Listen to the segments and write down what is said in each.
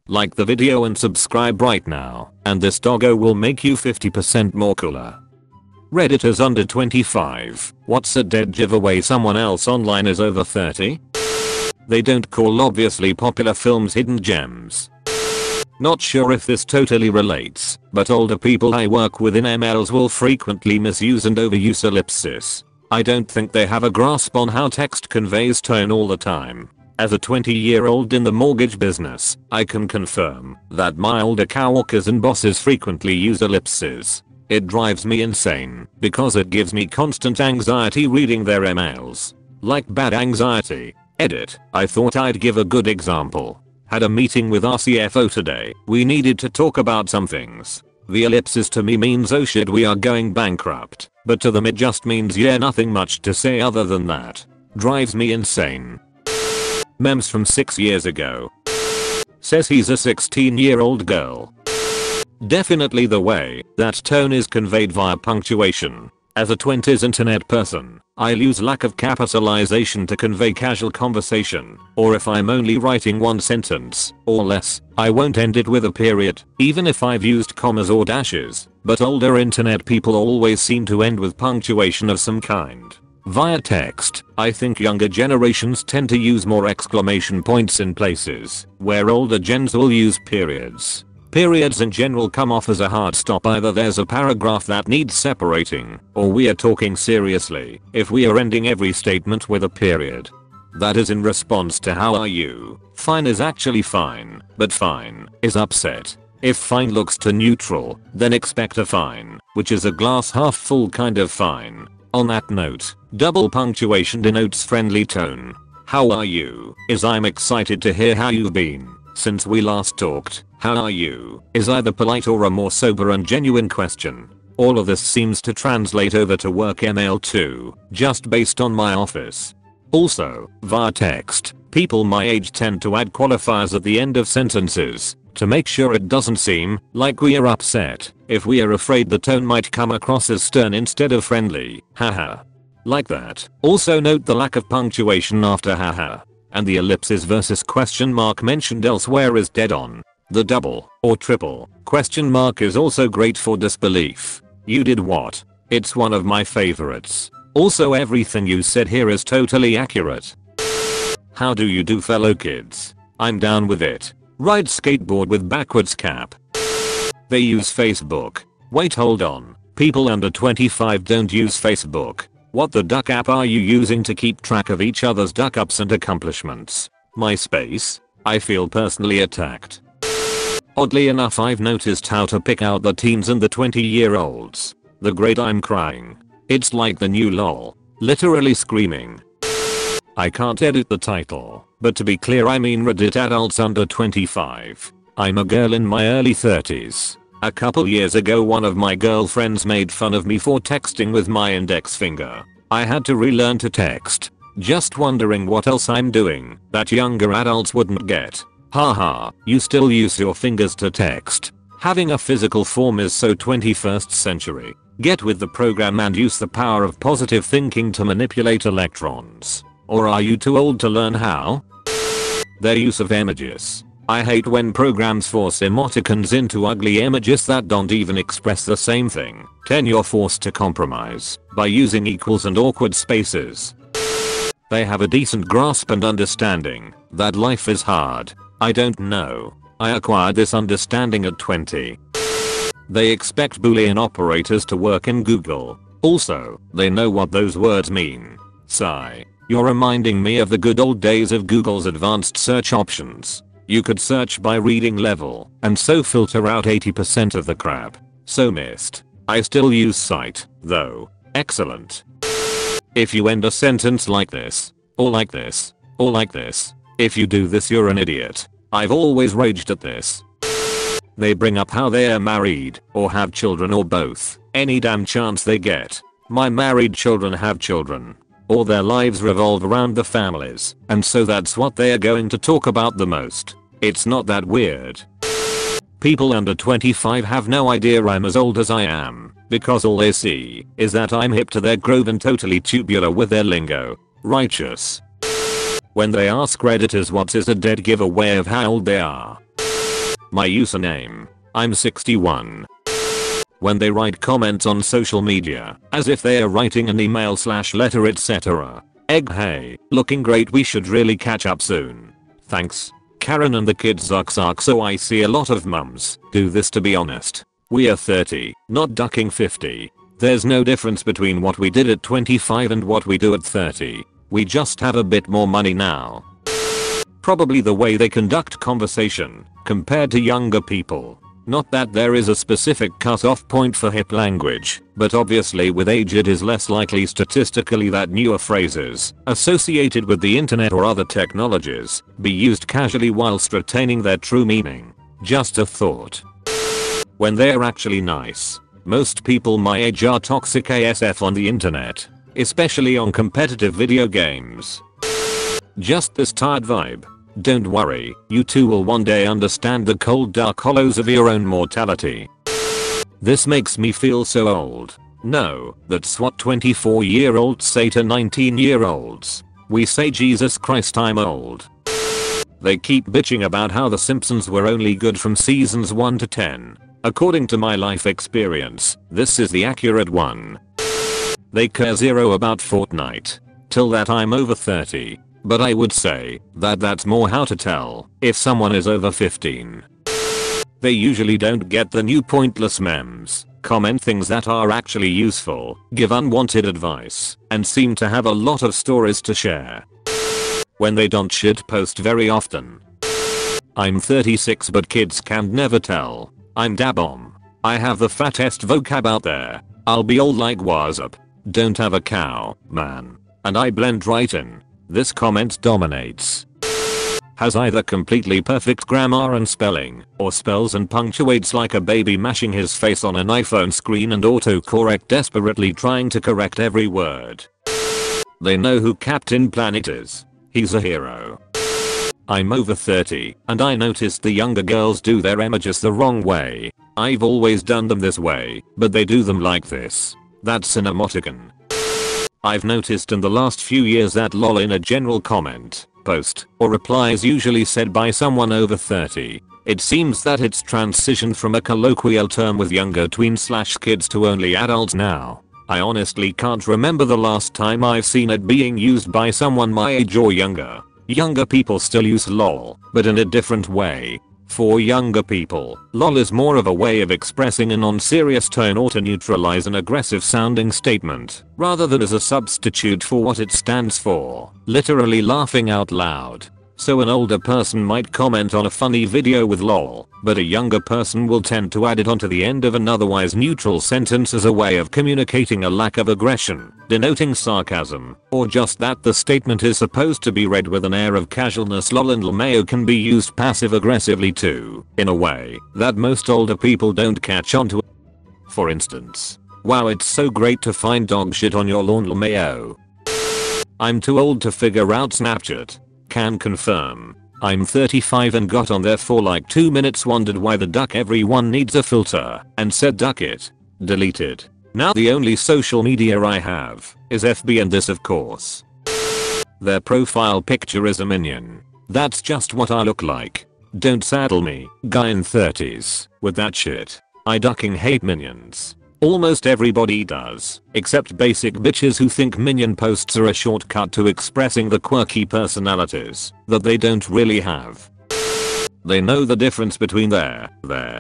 Like the video and subscribe right now, and this doggo will make you 50% more cooler. Redditors under 25. What's a dead giveaway? Someone else online is over 30? They don't call obviously popular films hidden gems. Not sure if this totally relates, but older people I work with in MLs will frequently misuse and overuse ellipsis. I don't think they have a grasp on how text conveys tone all the time. As a 20-year-old in the mortgage business, I can confirm that my older coworkers and bosses frequently use ellipses. It drives me insane because it gives me constant anxiety reading their emails. Like bad anxiety. Edit. I thought I'd give a good example. Had a meeting with our CFO today. We needed to talk about some things. The ellipsis to me means oh shit we are going bankrupt, but to them it just means yeah nothing much to say other than that. Drives me insane. Memes from 6 years ago. Says he's a 16-year-old girl. Definitely the way that tone is conveyed via punctuation. As a 20s internet person, I'll use lack of capitalization to convey casual conversation, or if I'm only writing one sentence or less, I won't end it with a period, even if I've used commas or dashes, but older internet people always seem to end with punctuation of some kind. Via text, I think younger generations tend to use more exclamation points in places where older gens will use periods. Periods in general come off as a hard stop. Either there's a paragraph that needs separating, or we are talking seriously if we are ending every statement with a period. That is in response to how are you. Fine is actually fine, but fine is upset. If fine looks too neutral, then expect a fine, which is a glass half full kind of fine. On that note, double punctuation denotes friendly tone. How are you is I'm excited to hear how you've been since we last talked. How are you is either polite or a more sober and genuine question. All of this seems to translate over to work ML too, just based on my office. Also, via text, people my age tend to add qualifiers at the end of sentences to make sure it doesn't seem like we are upset if we are afraid the tone might come across as stern instead of friendly. Haha. Like that. Also note the lack of punctuation after haha. And the ellipsis versus question mark mentioned elsewhere is dead on. The double or triple question mark is also great for disbelief. You did what? It's one of my favorites. Also everything you said here is totally accurate. How do you do fellow kids? I'm down with it. Ride skateboard with backwards cap. They use Facebook. Wait hold on. People under 25 don't use Facebook. What the duck app are you using to keep track of each other's duck ups and accomplishments? MySpace? I feel personally attacked. Oddly enough I've noticed how to pick out the teens and the 20-year-olds. The great I'm crying. It's like the new LOL. Literally screaming. I can't edit the title, but to be clear I mean Reddit adults under 25. I'm a girl in my early 30s. A couple years ago one of my girlfriends made fun of me for texting with my index finger. I had to relearn to text. Just wondering what else I'm doing that younger adults wouldn't get. Haha, you still use your fingers to text. Having a physical form is so 21st century. Get with the program and use the power of positive thinking to manipulate electrons. Or are you too old to learn how? Their use of emojis. I hate when programs force emoticons into ugly images that don't even express the same thing. 10 You're forced to compromise by using equals and awkward spaces. They have a decent grasp and understanding that life is hard. I don't know. I acquired this understanding at 20. They expect Boolean operators to work in Google. Also, they know what those words mean. Sigh. You're reminding me of the good old days of Google's advanced search options. You could search by reading level and so filter out 80% of the crap. So missed. I still use cite, though. Excellent. If you end a sentence like this, or like this, or like this, if you do this you're an idiot. I've always raged at this. They bring up how they are married, or have children or both, any damn chance they get. My married children have children. Or their lives revolve around the families, and so that's what they are going to talk about the most. It's not that weird. People under 25 have no idea I'm as old as I am, because all they see is that I'm hip to their grove and totally tubular with their lingo. Righteous. When they ask Redditors what is a dead giveaway of how old they are, My username. I'm 61. When they write comments on social media, as if they are writing an email/letter etc. Egg hey, looking great, we should really catch up soon. Thanks. Karen and the kids suck. So I see a lot of mums do this, to be honest. We are 30, not ducking 50. There's no difference between what we did at 25 and what we do at 30. We just have a bit more money now. Probably the way they conduct conversation compared to younger people. Not that there is a specific cut-off point for hip language, but obviously with age it is less likely statistically that newer phrases associated with the internet or other technologies be used casually whilst retaining their true meaning. Just a thought. When they're actually nice. Most people my age are toxic ASF on the internet, especially on competitive video games. Just this tired vibe. Don't worry, you too will one day understand the cold dark hollows of your own mortality. This makes me feel so old. No, that's what 24-year-olds say to 19-year-olds. We say Jesus Christ, I'm old. They keep bitching about how The Simpsons were only good from seasons 1 to 10. According to my life experience, this is the accurate one. They care zero about Fortnite. Till that I'm over 30. But I would say that that's more how to tell if someone is over 15. They usually don't get the new pointless memes, comment things that are actually useful, give unwanted advice, and seem to have a lot of stories to share. When they don't shitpost very often. I'm 36 but kids can never tell. I'm dabomb. I have the fattest vocab out there. I'll be all like what's up. Don't have a cow, man. And I blend right in. This comment dominates. Has either completely perfect grammar and spelling, or spells and punctuates like a baby mashing his face on an iPhone screen and autocorrect desperately trying to correct every word. They know who Captain Planet is. He's a hero. I'm over 30, and I noticed the younger girls do their emojis the wrong way. I've always done them this way, but they do them like this. That's an emoticon. I've noticed in the last few years that lol in a general comment, post, or reply is usually said by someone over 30. It seems that it's transitioned from a colloquial term with younger tweens/kids to only adults now. I honestly can't remember the last time I've seen it being used by someone my age or younger. Younger people still use lol, but in a different way. For younger people, lol is more of a way of expressing a non-serious tone or to neutralize an aggressive sounding statement, rather than as a substitute for what it stands for, literally laughing out loud. So an older person might comment on a funny video with lol, but a younger person will tend to add it onto the end of an otherwise neutral sentence as a way of communicating a lack of aggression, denoting sarcasm, or just that the statement is supposed to be read with an air of casualness. Lol and lmao can be used passive aggressively too, in a way that most older people don't catch on to. For instance, wow, it's so great to find dog shit on your lawn, lmao. I'm too old to figure out Snapchat. Can confirm. I'm 35 and got on there for like 2 minutes, wondered why the duck everyone needs a filter, and said duck it. Deleted. Now the only social media I have is FB, and this of course. Their profile picture is a minion. That's just what I look like. Don't saddle me, guy in 30s, with that shit. I ducking hate minions. Almost everybody does, except basic bitches who think minion posts are a shortcut to expressing the quirky personalities that they don't really have. They know the difference between there,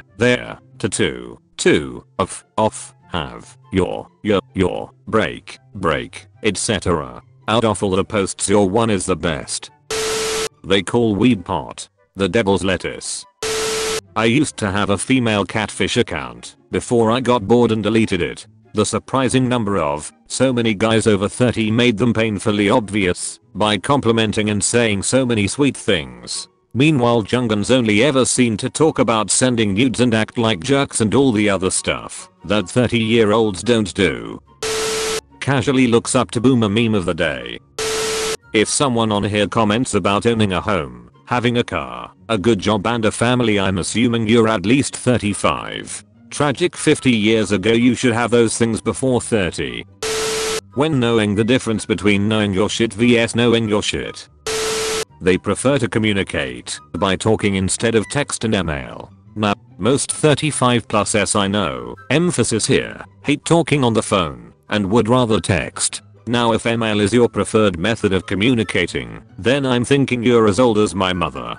to, off, have, your, break, etc. Out of all the posts, your one is the best. They call weed pot the devil's lettuce. I used to have a female catfish account before I got bored and deleted it. The surprising number of so many guys over 30 made them painfully obvious by complimenting and saying so many sweet things. Meanwhile, Jungans only ever seem to talk about sending nudes and act like jerks and all the other stuff that 30-year-olds don't do. Casually looks up to boomer meme of the day. If someone on here comments about owning a home, having a car, a good job and a family, I'm assuming you're at least 35. Tragic, 50 years ago you should have those things before 30. When knowing the difference between knowing your shit vs knowing your shit. They prefer to communicate by talking instead of text and email. Now, most 35+s I know, emphasis here, hate talking on the phone, and would rather text. Now if email is your preferred method of communicating, then I'm thinking you're as old as my mother.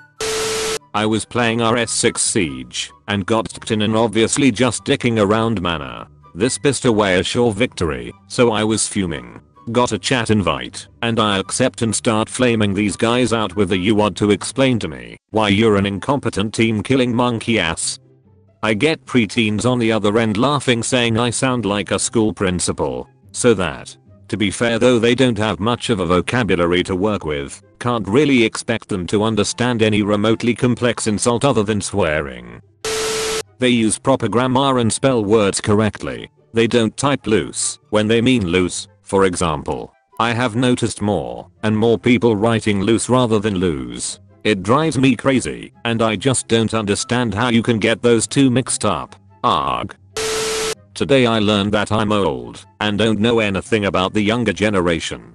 I was playing RS6 Siege, and got stuck in an obviously just dicking around manner. This pissed away a sure victory, so I was fuming. Got a chat invite, and I accept and start flaming these guys out with the "you want to explain to me why you're an incompetent team killing monkey ass." I get preteens on the other end laughing saying I sound like a school principal. So that, to be fair though they don't have much of a vocabulary to work with, can't really expect them to understand any remotely complex insult other than swearing. They use proper grammar and spell words correctly. They don't type loose when they mean loose, for example. I have noticed more and more people writing loose rather than lose. It drives me crazy, and I just don't understand how you can get those two mixed up. Arg. Today I learned that I'm old and don't know anything about the younger generation.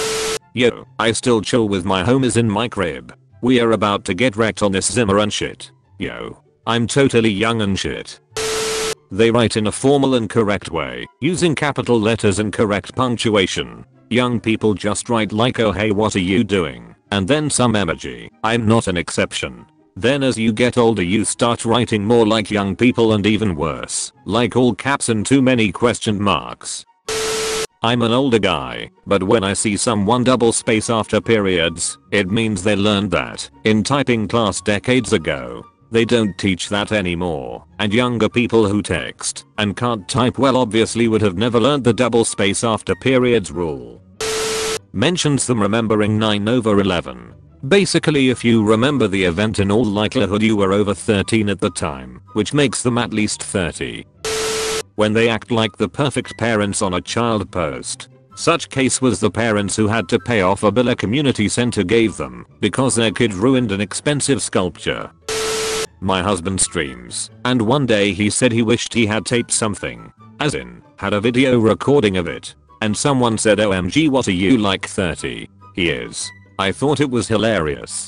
Yo, I still chill with my homies in my crib. We are about to get wrecked on this Zimmer and shit. Yo, I'm totally young and shit. They write in a formal and correct way, using capital letters and correct punctuation. Young people just write like "oh hey what are you doing?" and then some emoji. I'm not an exception. Then as you get older you start writing more like young people and even worse, like all caps and too many question marks. I'm an older guy, but when I see someone double space after periods, it means they learned that in typing class decades ago. They don't teach that anymore, and younger people who text and can't type well obviously would have never learned the double space after periods rule. Mentions them remembering 9/11. Basically if you remember the event in all likelihood you were over 13 at the time, which makes them at least 30. When they act like the perfect parents on a child post. Such case was the parents who had to pay off a bill a community center gave them because their kid ruined an expensive sculpture. My husband streams, and one day he said he wished he had taped something, as in, had a video recording of it, and someone said OMG what are you like 30? He is. I thought it was hilarious.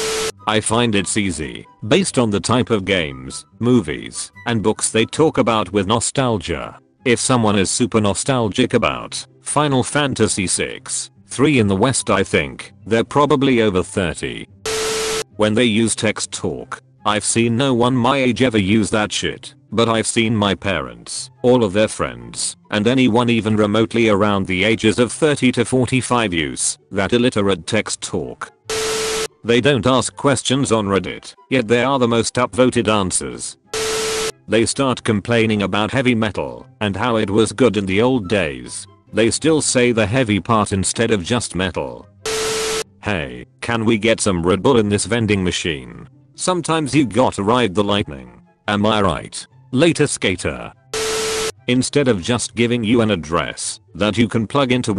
I find it's easy, based on the type of games, movies, and books they talk about with nostalgia. If someone is super nostalgic about Final Fantasy VI, 3 in the West I think, they're probably over 30. When they use text talk, I've seen no one my age ever use that shit, but I've seen my parents, all of their friends, and anyone even remotely around the ages of 30 to 45 use that illiterate text talk. They don't ask questions on Reddit, yet they are the most upvoted answers. They start complaining about heavy metal and how it was good in the old days. They still say the heavy part instead of just metal. Hey, can we get some Red Bull in this vending machine? Sometimes you gotta ride the lightning. Am I right? Later skater. Instead of just giving you an address that you can plug into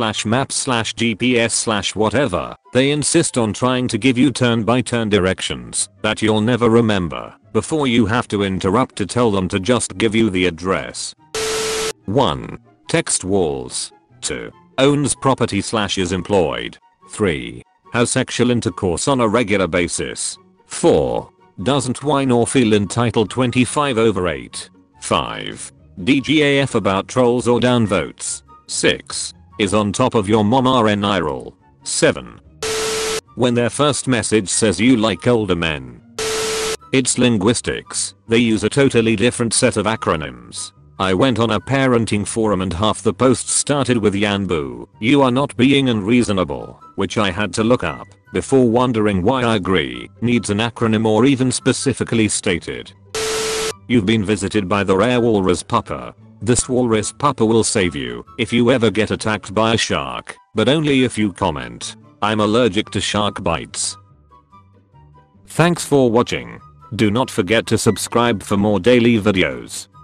Waze/Maps/GPS/whatever, they insist on trying to give you turn-by-turn directions that you'll never remember before you have to interrupt to tell them to just give you the address. 1. Text walls. 2. Owns property/is employed. 3. Has sexual intercourse on a regular basis. 4. Doesn't whine or feel entitled 25/8. 5. DGAF about trolls or downvotes. 6. Is on top of your mom RNI roll. 7. When their first message says you like older men. It's linguistics. They use a totally different set of acronyms. I went on a parenting forum and half the posts started with Yanbu, you are not being unreasonable, which I had to look up before wondering why I agree needs an acronym or even specifically stated. You've been visited by the rare walrus pupper. This walrus pupper will save you if you ever get attacked by a shark, but only if you comment, I'm allergic to shark bites. Thanks for watching. Do not forget to subscribe for more daily videos.